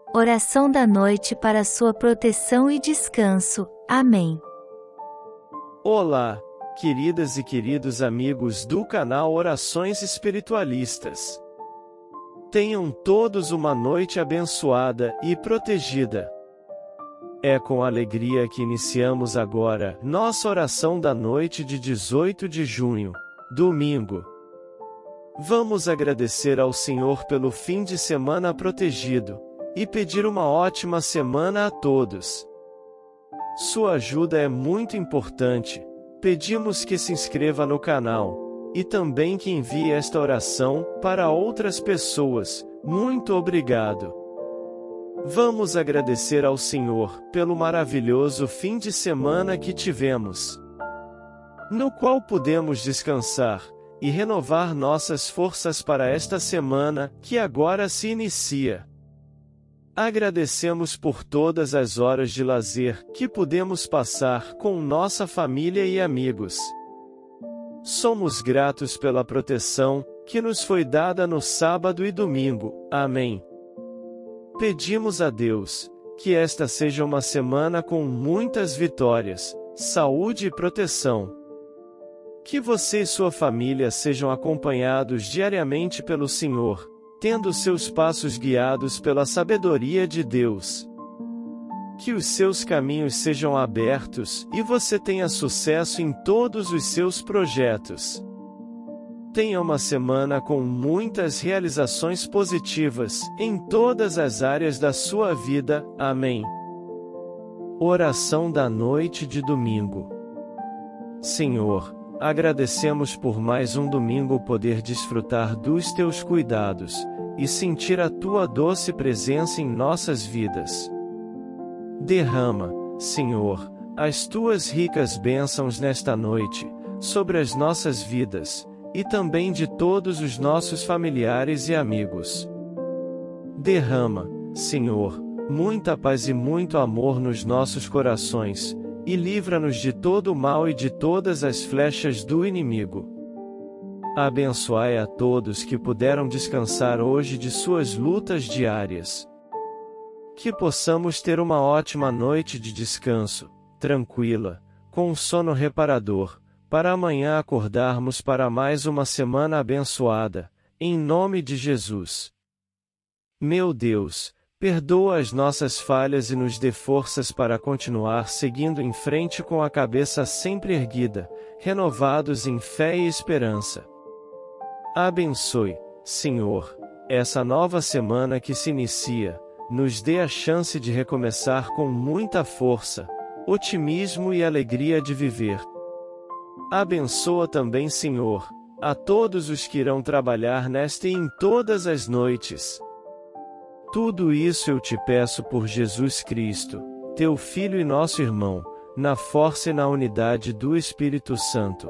Oração da noite para sua proteção e descanso. Amém. Olá, queridas e queridos amigos do canal Orações Espiritualistas. Tenham todos uma noite abençoada e protegida. É com alegria que iniciamos agora nossa oração da noite de 18 de junho, domingo. Vamos agradecer ao Senhor pelo fim de semana protegido e pedir uma ótima semana a todos. Sua ajuda é muito importante. Pedimos que se inscreva no canal e também que envie esta oração para outras pessoas. Muito obrigado. Vamos agradecer ao Senhor pelo maravilhoso fim de semana que tivemos, no qual pudemos descansar e renovar nossas forças para esta semana que agora se inicia. Agradecemos por todas as horas de lazer que pudemos passar com nossa família e amigos. Somos gratos pela proteção que nos foi dada no sábado e domingo. Amém. Pedimos a Deus que esta seja uma semana com muitas vitórias, saúde e proteção. Que você e sua família sejam acompanhados diariamente pelo Senhor, tendo seus passos guiados pela sabedoria de Deus. Que os seus caminhos sejam abertos e você tenha sucesso em todos os seus projetos. Tenha uma semana com muitas realizações positivas em todas as áreas da sua vida. Amém. Oração da noite de domingo. Senhor, agradecemos por mais um domingo poder desfrutar dos teus cuidados e sentir a tua doce presença em nossas vidas. Derrama, Senhor, as tuas ricas bênçãos nesta noite, sobre as nossas vidas, e também de todos os nossos familiares e amigos. Derrama, Senhor, muita paz e muito amor nos nossos corações, e livra-nos de todo o mal e de todas as flechas do inimigo. Abençoai a todos que puderam descansar hoje de suas lutas diárias. Que possamos ter uma ótima noite de descanso, tranquila, com um sono reparador, para amanhã acordarmos para mais uma semana abençoada, em nome de Jesus. Meu Deus, perdoa as nossas falhas e nos dê forças para continuar seguindo em frente com a cabeça sempre erguida, renovados em fé e esperança. Abençoe, Senhor, essa nova semana que se inicia, nos dê a chance de recomeçar com muita força, otimismo e alegria de viver. Abençoa também, Senhor, a todos os que irão trabalhar nesta e em todas as noites. Tudo isso eu te peço por Jesus Cristo, teu Filho e nosso irmão, na força e na unidade do Espírito Santo.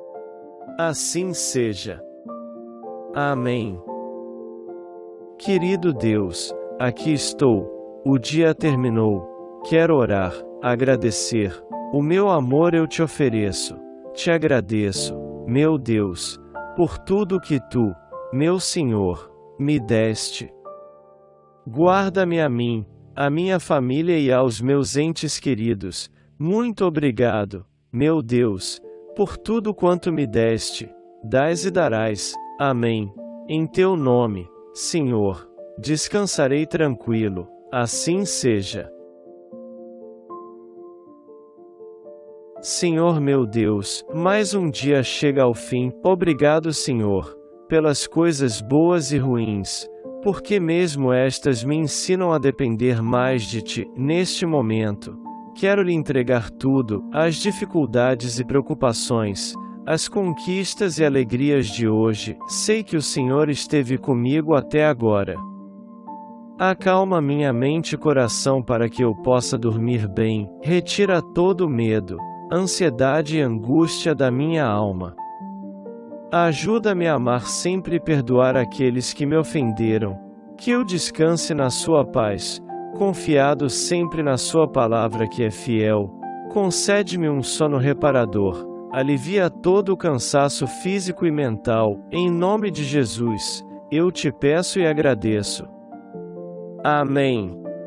Assim seja. Amém. Querido Deus, aqui estou, o dia terminou, quero orar, agradecer, o meu amor eu te ofereço, te agradeço, meu Deus, por tudo que tu, meu Senhor, me deste. Guarda-me a mim, a minha família e aos meus entes queridos, muito obrigado, meu Deus, por tudo quanto me deste, dás e darás, amém, em teu nome, Senhor. Descansarei tranquilo, assim seja. Senhor meu Deus, mais um dia chega ao fim. Obrigado, Senhor, pelas coisas boas e ruins, porque mesmo estas me ensinam a depender mais de Ti. Neste momento, quero lhe entregar tudo, as dificuldades e preocupações, as conquistas e alegrias de hoje. Sei que o Senhor esteve comigo até agora. Acalma minha mente e coração para que eu possa dormir bem, retira todo o medo, ansiedade e angústia da minha alma. Ajuda-me a amar sempre e perdoar aqueles que me ofenderam, que eu descanse na sua paz, confiado sempre na sua palavra que é fiel. Concede-me um sono reparador, alivia todo o cansaço físico e mental, em nome de Jesus, eu te peço e agradeço. Amém.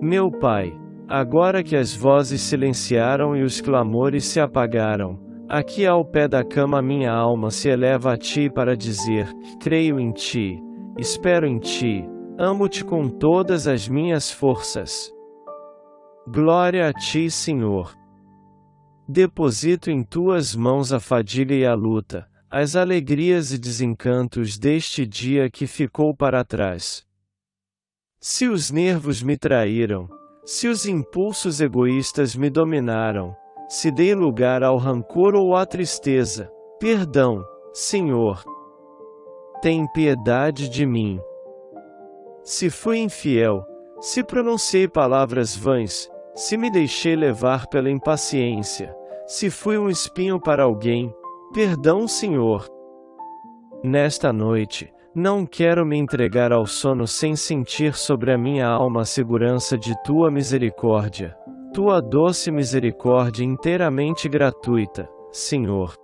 Meu Pai, agora que as vozes silenciaram e os clamores se apagaram, aqui ao pé da cama minha alma se eleva a Ti para dizer: creio em Ti, espero em Ti, amo-Te com todas as minhas forças. Glória a Ti, Senhor. Deposito em Tuas mãos a fadiga e a luta, as alegrias e desencantos deste dia que ficou para trás. Se os nervos me traíram, se os impulsos egoístas me dominaram, se dei lugar ao rancor ou à tristeza, perdão, Senhor. Tem piedade de mim. Se fui infiel, se pronunciei palavras vãs, se me deixei levar pela impaciência, se fui um espinho para alguém, perdão, Senhor. Nesta noite, não quero me entregar ao sono sem sentir sobre a minha alma a segurança de Tua misericórdia, Tua doce misericórdia inteiramente gratuita, Senhor.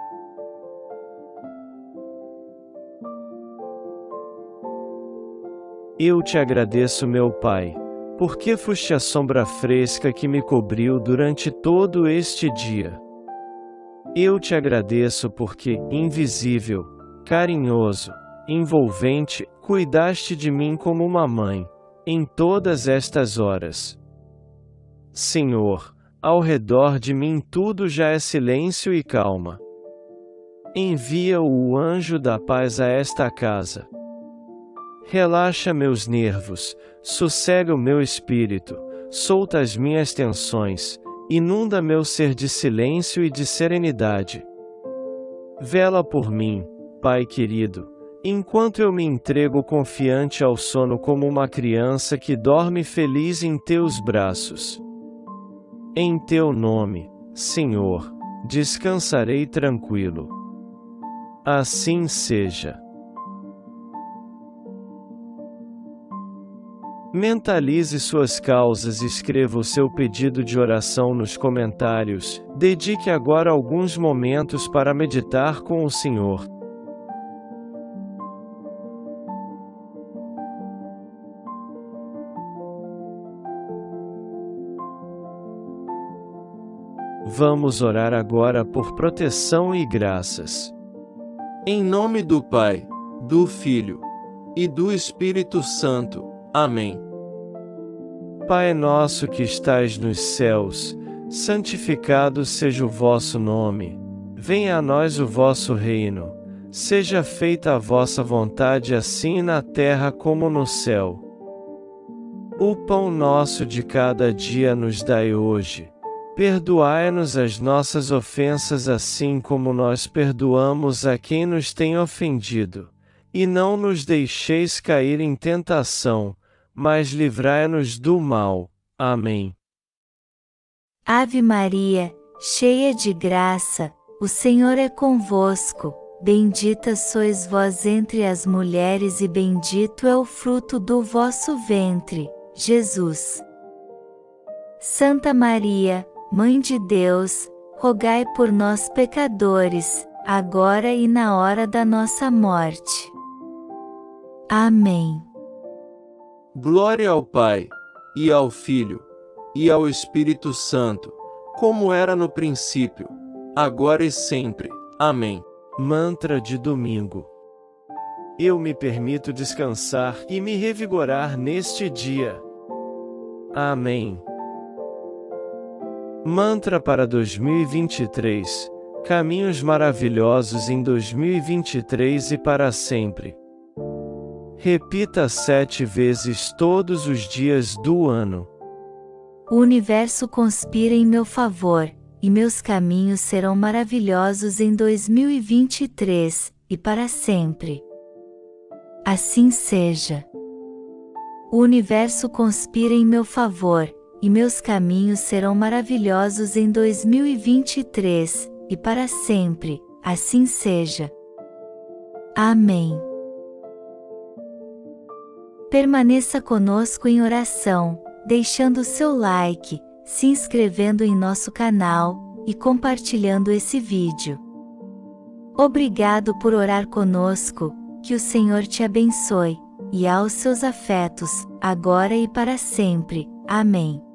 Eu Te agradeço, meu Pai, porque foste a sombra fresca que me cobriu durante todo este dia. Eu Te agradeço porque, invisível, carinhoso, envolvente, cuidaste de mim como uma mãe, em todas estas horas. Senhor, ao redor de mim tudo já é silêncio e calma. Envia o anjo da paz a esta casa. Relaxa meus nervos, sossega o meu espírito, solta as minhas tensões, inunda meu ser de silêncio e de serenidade. Vela por mim, Pai querido, enquanto eu me entrego confiante ao sono como uma criança que dorme feliz em Teus braços. Em Teu nome, Senhor, descansarei tranquilo. Assim seja. Mentalize suas causas e escreva o seu pedido de oração nos comentários. Dedique agora alguns momentos para meditar com o Senhor. Vamos orar agora por proteção e graças. Em nome do Pai, do Filho e do Espírito Santo. Amém. Pai nosso que estais nos céus, santificado seja o vosso nome. Venha a nós o vosso reino. Seja feita a vossa vontade assim na terra como no céu. O pão nosso de cada dia nos dai hoje. Perdoai-nos as nossas ofensas assim como nós perdoamos a quem nos tem ofendido. E não nos deixeis cair em tentação, mas livrai-nos do mal. Amém. Ave Maria, cheia de graça, o Senhor é convosco. Bendita sois vós entre as mulheres e bendito é o fruto do vosso ventre, Jesus. Santa Maria, Mãe de Deus, rogai por nós pecadores, agora e na hora da nossa morte. Amém. Glória ao Pai, e ao Filho, e ao Espírito Santo, como era no princípio, agora e sempre. Amém. Mantra de domingo. Eu me permito descansar e me revigorar neste dia. Amém. Mantra para 2023. Caminhos maravilhosos em 2023 e para sempre. Repita 7 vezes todos os dias do ano. O universo conspira em meu favor, e meus caminhos serão maravilhosos em 2023, e para sempre. Assim seja. O universo conspira em meu favor, e meus caminhos serão maravilhosos em 2023, e para sempre, assim seja. Amém. Permaneça conosco em oração, deixando seu like, se inscrevendo em nosso canal, e compartilhando esse vídeo. Obrigado por orar conosco, que o Senhor te abençoe, e aos seus afetos, agora e para sempre. Amém.